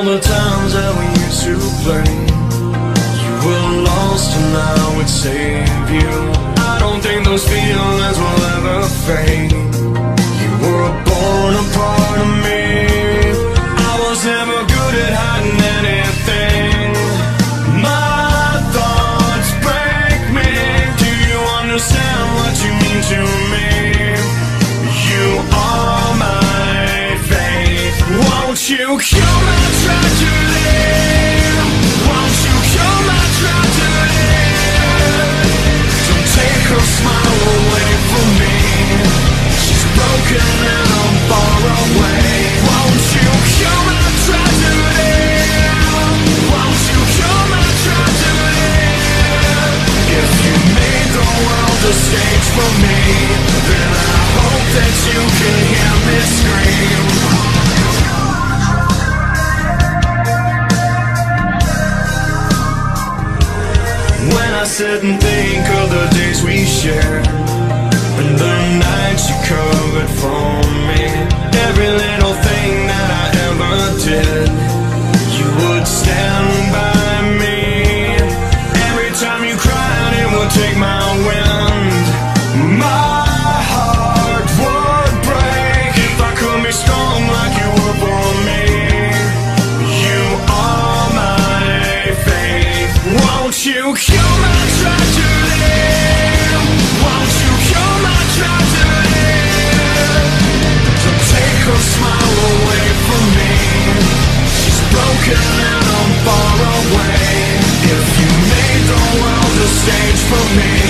the times that we used to play. You were lost and I would save you. I don't think those feelings will ever fade. You were born a part of me. I was never good at hiding anything. My thoughts break me. Do you understand what you mean to me? You are my faith. Won't you cure my tragedy? Won't you cure my tragedy? Don't take her smile away from me. She's broken and I'm far away. Won't you cure my tragedy? Won't you cure my tragedy? If you made the world a stage for me, then I hope that you can hear me scream. When I sit and think of the days we shared and the nights you covered for me, every little thing that I ever did, you would stand by me. Every time you cried, it would take my wind. My heart would break if I could be strong like you were for me. You are my faith. Won't you cure my tragedy? Won't you cure my tragedy? Don't take her smile away from me. She's broken and I'm far away. If you made the world a stage for me,